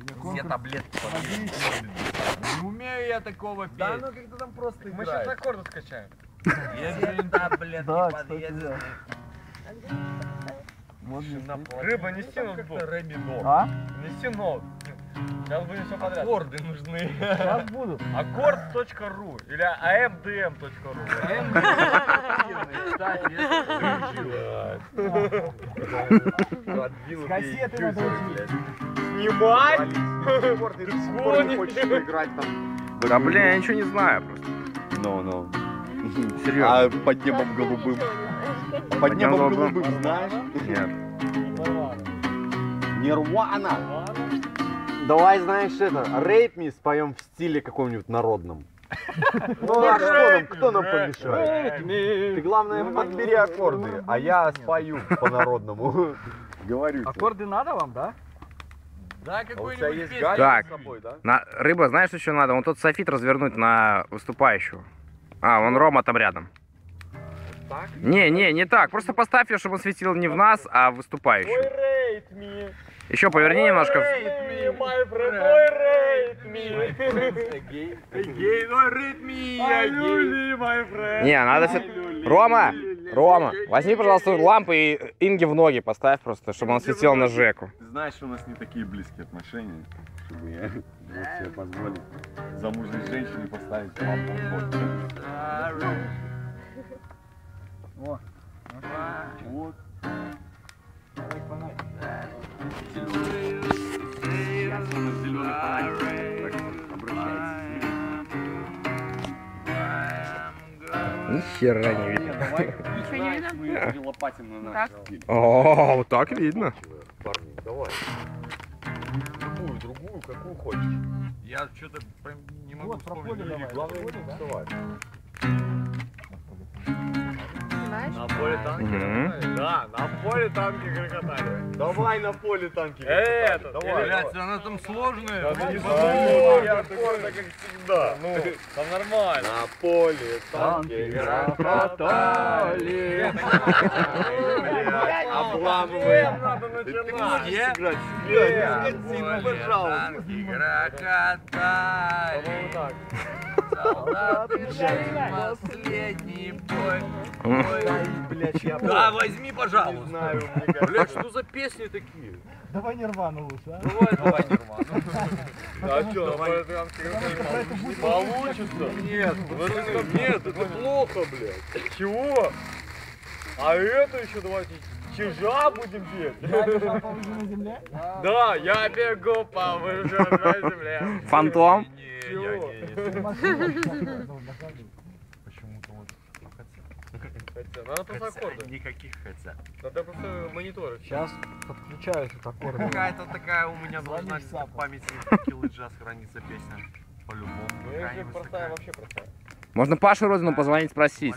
Все таблетки. Не умею я такого петь. Да, ну как-то там просто Мы сейчас аккорды скачаем. Все таблетки подъедены. Рыба, неси ноутбук. А? Неси ноут. Сейчас будем все подряд. Аккорды нужны. Сейчас будут. Аккорд.ру или amdm.ru. С кассеты надо учить. Снимать? Ты до сих пор не хочешь играть там. Да блин, я ничего не знаю просто. Ну. Серьезно. А под небом голубым? Под небом голубым знаешь? Нет. Нирвана. Давай, знаешь, это, Rape Me споем в стиле каком-нибудь народном. Ну а что нам, кто нам помешает? Ты главное подбери аккорды, а я спою по-народному. Говорю тебе. Аккорды надо вам, да? Да, А у тебя какой-нибудь есть песню. Галя Так. с собой, да? Рыба, знаешь, что еще надо? Вон тот софит развернуть на выступающего. А, вон Рома там рядом. Так? Не так. Просто поставь ее, чтобы он светил не в нас, а в выступающего. Rate me. Еще поверни немножко. My friend, rate me. Гей, ну ритми, я гей. My friend. Не, надо все... Рома, возьми, пожалуйста, лампы и Инге в ноги поставь просто, чтобы он светил на Жеку. Ты знаешь, что у нас не такие близкие отношения, чтобы я мог себе позволить замужней женщине поставить лампу в ноги. О. Вот. Ни хера не видно. Ничего не видно? Лопатин на Так. наш стиль. О, вот так видно. Парни, давай. Другую, какую хочешь. Я что-то прям не могу Вот, про поле вспомнить. давай. Главное Поле, не да? вставать. Знаешь? На поле танки Мгм. грохотали? Да, на поле танки грохотали. Давай на поле танки. Это, давай. Блядь, она там сложная. Да не Ну, знаю, я я аккорда как всегда. Ну, там нормально. На поле танки грохотали. Обламываем. Надо начинать. Я? Скотина, пожалуйста. Танки грохотали. По-моему, так. Солдаты шли последний бой. Блять, я Да, возьми, не пожалуйста. знаю, мне кажется. Блядь, что за песни такие? Давай Нирвану лучше, а? Давай, Нирвану. А что, на поле танки грохотали? Не получится. Нет, нет, это плохо, блядь. Чего? А это еще давайте чижа будем петь. Я бежал по выжженной земле. Да, я бегу по выжженной земле. Фантом. Ты машину должен доказывать. Почему-то вот Хотя, надо просто аккорды. никаких хотя. Надо просто мониторы. Сейчас подключаюсь к аккорду. Какая-то такая у меня Звони должна в САП. в памяти Киллджаз хранится песня. По-любому. Ну, если простая, вообще простая. Можно Паше Родину позвонить, спросить.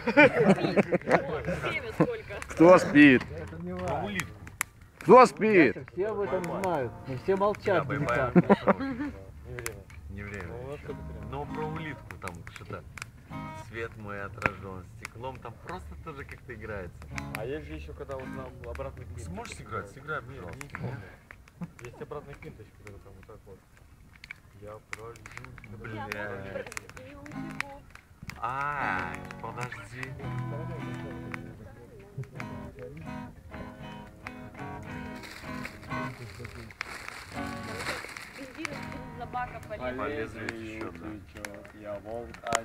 Время сколько? Кто спит? Это не важно. Кто спит? Все об этом знают, но все молчат. Не никак. Не время. Не время. Ну, у нас сколько времени? Но про улитку там что-то. Свет мой отражен стеклом, там просто тоже как-то играется. А есть же еще, когда вот нам обратный квинт. Сможешь сыграть? Сыграй, пожалуйста. Не помню. Есть обратный квинт еще, когда там вот так вот. Я пролью. Блядь. А, подожди. Бензин из бензобака полез. Полезли счета. Я волк,